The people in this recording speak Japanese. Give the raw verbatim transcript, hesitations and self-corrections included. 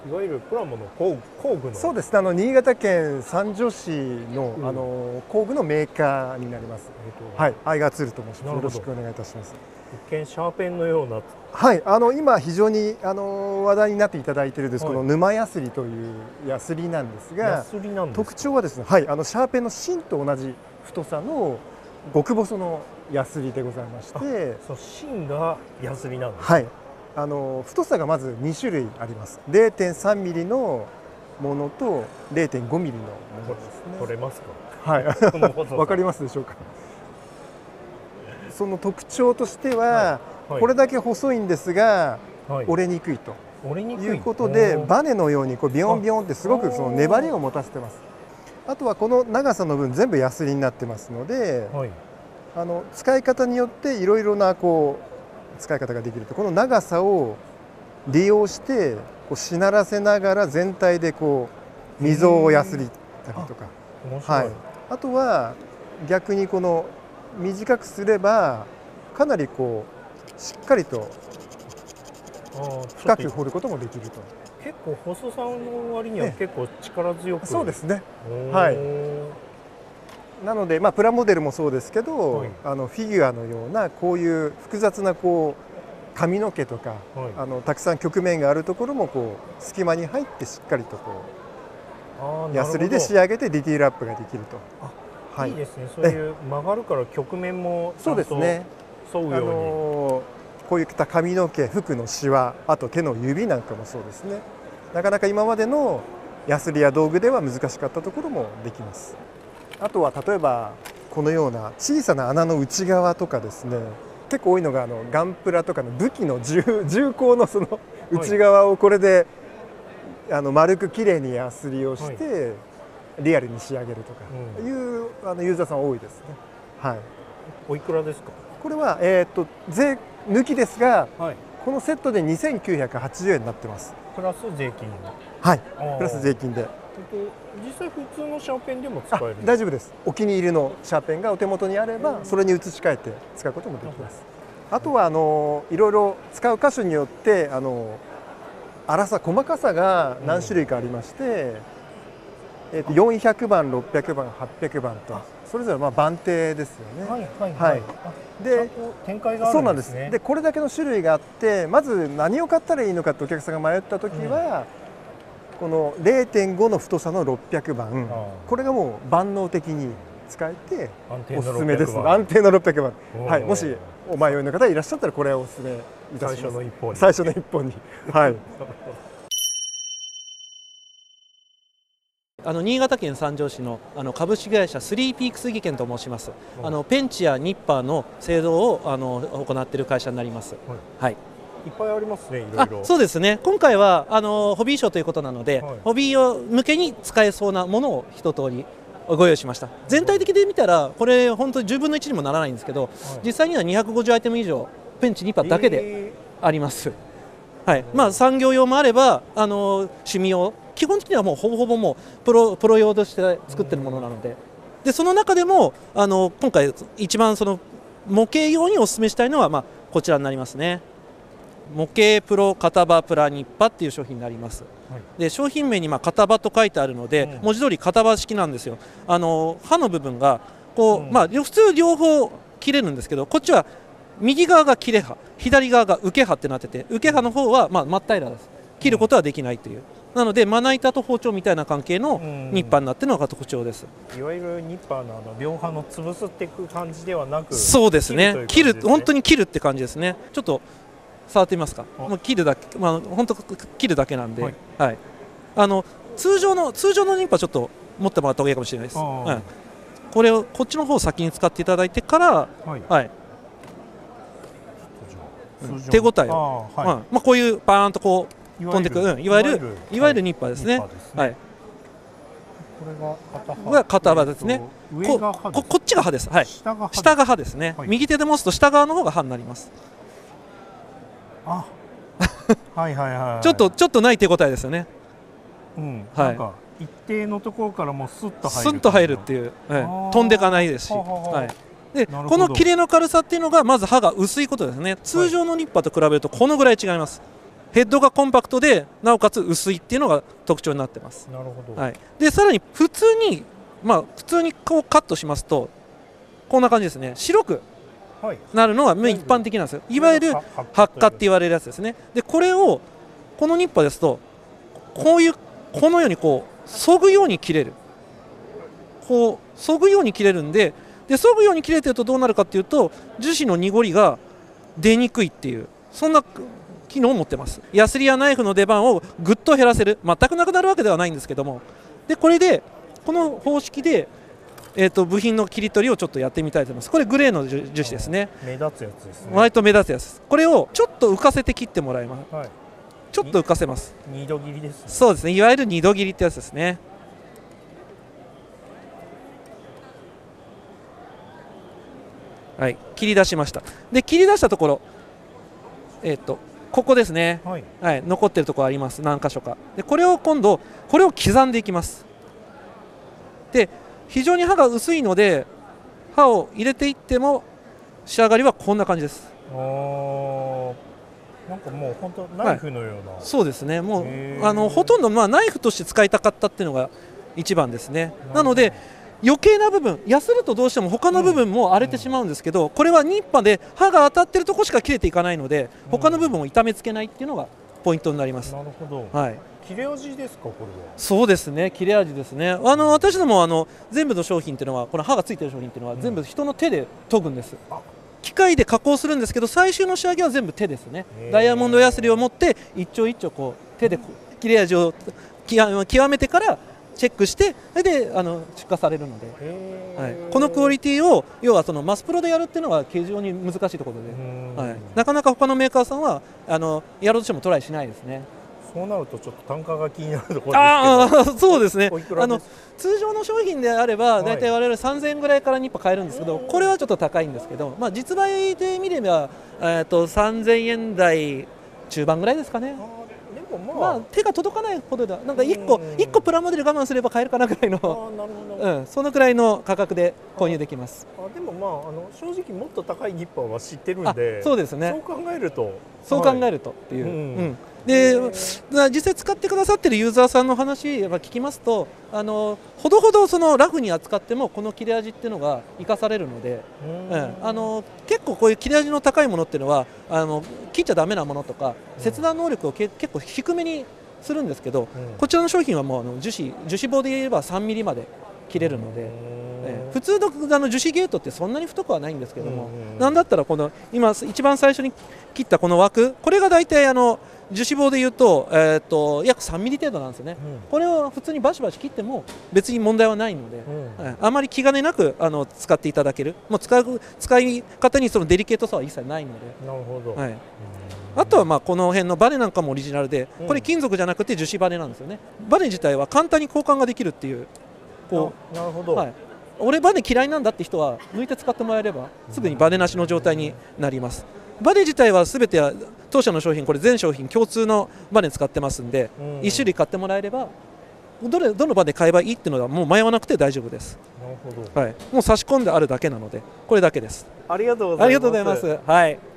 いわゆるプラモの工工具の。 そうですね、あの新潟県三条市の、 うん、 あの工具のメーカーになります。えーと、はい、相賀鶴と申します。よろしくお願いいたします。 一見シャーペンのような。 はい、あの今非常にあの話題になっていただいているです、はい、この沼やすりというやすりなんですが、 ヤスリなんですか？ 特徴はですね、はい、あのシャーペンの芯と同じ太さの極細のやすりでございまして、 その芯がヤスリなんです。 はい。あの太さがまずに種類あります。れいてんさんミリのものと れいてんごミリのものですね。 取れますか？ はい。わかりますでしょうか。その特徴としては、はいはい、これだけ細いんですが、はい、折れにくいということで、バネのようにこうビヨンビヨンってすごくその粘りを持たせてます。あとはこの長さの分全部ヤスリになってますので、はい、あの使い方によっていろいろなこう使い方ができると、この長さを利用してこうしならせながら全体でこう溝をやすりたりとか、はい、あとは逆にこの短くすればかなりこうしっかりと深く掘ることもできると。 結構細さの割には結構力強く、 そうですね。はい。なので、まあ、プラモデルもそうですけど、はい、あのフィギュアのようなこういう複雑なこう髪の毛とか、はい、あのたくさん曲面があるところもこう隙間に入ってしっかりとこうヤスリで仕上げてディティールアップができると。 あ、はい、いいですね。そういう曲がるから曲面もちゃんと沿うように。 そうですね。あのこういった髪の毛、服のシワ、あと手の指なんかもそうですね。なかなか今までのヤスリや道具では難しかったところもできます。あとは例えばこのような小さな穴の内側とかですね、結構多いのがあのガンプラとかの武器の銃銃口のその内側をこれで、はい、あの丸くきれいにヤスリをして、はい、リアルに仕上げるとかいう、うん、あのユーザーさん多いですね。はい。 おいくらですか？ これはえっと税抜きですが、はい、このセットでにせんきゅうひゃくはちじゅうえんになってます。 プラス税金。 はい。プラス税金で。 実際普通のシャーペンでも使える？ 大丈夫です。お気に入りのシャーペンがお手元にあればそれに移し替えて使うこともできます。あとはあのいろいろ使う箇所によってあの粗さ細かさが何種類かありまして、うん、えー、とよんひゃくばんろっぴゃくばんはっぴゃくばんとそれぞれまあ番手ですよね。 はいはいはい。はい、で展開があるんですね。そうなんです。 でこれだけの種類があってまず何を買ったらいいのかってお客さんが迷った時は、うん、この れいてんご の太さのろっぴゃくばん、これがもう万能的に使えておすすめです。安定のろっぴゃくばん、はい、もしお迷いの方いらっしゃったらこれをおすすめいたします。 最初の一本に。 最初の一本にはいあの新潟県三条市のあの株式会社スリーピークス技研と申します。あのペンチやニッパーの製造をあの行っている会社になります。はい。はい、 いっぱいありますね。いろいろ。 そうですね。今回はあのホビーショーということなので、はい、ホビーを向けに使えそうなものを一通りご用意しました。全体的で見たらこれ本当にじゅうぶんのいちにもならないんですけど、はい、実際にはにひゃくごじゅうアイテム以上ペンチニッパーだけであります。えー、はい。まあ産業用もあればあの趣味用。基本的にはもうほぼほぼもうプロプロ用として作ってるものなので、でその中でもあの今回一番その模型用にお勧めしたいのはまあこちらになりますね。模型プロ型場プラニッパっていう商品になります。はい、で商品名にまあ型場と書いてあるので、うん、文字通り型場式なんですよ。あの刃の部分がこう、うん、まあ普通両方切れるんですけど、こっちは右側が切れ刃、左側が受け刃ってなってて、受け刃の方はまあ真っ平らです。切ることはできないという。なのでまな板と包丁みたいな関係のニッパーになっているのが特徴です。 いわゆるニッパーのあの両刃の潰すっていく感じではなく、 そうですね。切る、本当に切るって感じですね。ちょっと触ってみますか。もう切るだけ、まあ本当切るだけなんで、はい。はい、あの通常の通常のニッパーちょっと持ってもらった方がいいかもしれないです。はい、これをこっちの方を先に使っていただいてから、はい。はい、手応えを、はい、まあこういうパーンとこう。飛んでくる、うん、いわゆるいわゆるニッパーですね。はい。 これが片刃ですね。こここっちが刃です。はい。下が刃ですね。右手で持つと下側の方が刃になります。 あ、はいはいはい。 ちょっとちょっとない手応えですよね。 うん。はい。一定のところからもスッと入る。 スッと入るっていう、飛んでいかないですし。はい。でこの切れの軽さっていうのがまず刃が薄いことですね。通常のニッパーと比べるとこのぐらい違います。 ヘッドがコンパクトでなおかつ薄いっていうのが特徴になってます。 なるほど。 はい、でさらに普通に、まあ、普通にこうカットしますとこんな感じですね。白くなるのが一般的なんですよ。いわゆる発火って言われるやつですね。でこれをこのニッパーですとこういうこのようにこうそぐように切れる、こうそぐように切れるんで、でそぐように切れてるとどうなるかっていうと樹脂の濁りが出にくいっていうそんな機能を持ってます。ヤスリやナイフの出番をぐっと減らせる、全くなくなるわけではないんですけども、でこれでこの方式で、えー、と部品の切り取りをちょっとやってみたいと思います。これグレーの樹脂ですね。 目立つやつですね。 割と目立つやつです。これをちょっと浮かせて切ってもらいます。はい、ちょっと浮かせます。 二度切りですね。 そうですね、いわゆる二度切りってやつですね。はい、切り出しました。で切り出したところ、えっ、ー、とここですね、はい、はい、残ってるところあります、何箇所か。でこれを今度これを刻んでいきます。で非常に刃が薄いので刃を入れていっても仕上がりはこんな感じです。 あなんかもう本当ナイフのような、 はい、そうですね。もうあのほとんどまあナイフとして使いたかったっていうのが一番ですね。なので余計な部分、やするとどうしても他の部分も荒れてしまうんですけど、うん、これはニッパで刃が当たってるところしか切れていかないので、他の部分を痛めつけないっていうのがポイントになります。 なるほど。 はい。 切れ味ですか、これは。 そうですね、切れ味ですね。あの私どもあの全部の商品っていうのは、この刃がついてる商品っていうのは全部人の手で研ぐんです。うん、機械で加工するんですけど、最終の仕上げは全部手ですね。ダイヤモンドヤスリを持って一丁一丁こう手で切れ味を極めてからチェックしてそれであの出荷されるので、はい、このクオリティを要はそのマスプロでやるっていうのは非常に難しいところで、はい、なかなか他のメーカーさんはあのやろうとしてもトライしないですね。 そうなるとちょっと単価が気になるところですけど。 ああそうですね。あの通常の商品であれば大体我々さんぜんえんぐらいからニッパ買えるんですけど、これはちょっと高いんですけど、まあ、実売で見れば、えー、とさんぜんえん台中盤ぐらいですかね。まあ、まあ手が届かないほどだ、なんかいっこいっこプラモデル我慢すれば買えるかなぐらいの、うん、そのくらいの価格で購入できます。 あでもまああの正直もっと高いニッパーは知ってるんで、 そうですね。 そう考えると、 そう考えるとっていう。はい、うん、で実際使ってくださってるユーザーさんの話やっぱ聞きますと、あのほどほどそのラフに扱ってもこの切れ味っていうのが生かされるので、うん、あの結構こういう切れ味の高いものっていうのはあの切っちゃダメなものとか、うん、切断能力をけ結構低めにするんですけど、うん、こちらの商品はもうあの樹脂樹脂棒で言えばさんミリまで切れるので、え普通のあの樹脂ゲートってそんなに太くはないんですけども、うん、なんだったらこの今一番最初に切ったこの枠、これが大体あの樹脂棒でいうと、えー、と約さんミリ程度なんですよね。うん、これを普通にバシバシ切っても別に問題はないので、うんはい、あまり気兼ねなくあの使っていただける、もう使う使い方にそのデリケートさは一切ないので。 なるほど。 はい、あとはまあこの辺のバネなんかもオリジナルで、これ金属じゃなくて樹脂バネなんですよね。バネ自体は簡単に交換ができるっていう、こうなるほど、 はい、俺バネ嫌いなんだって人は抜いて使ってもらえればすぐにバネなしの状態になります。バネ自体はすべて当社の商品、これ全商品共通のバネ使ってますんで、いち種類買ってもらえればどれどのバネ買えばいいっていうのはもう迷わなくて大丈夫です。 なるほど、 はい、もう差し込んであるだけなのでこれだけです。 ありがとうございます。 ありがとうございます。はい。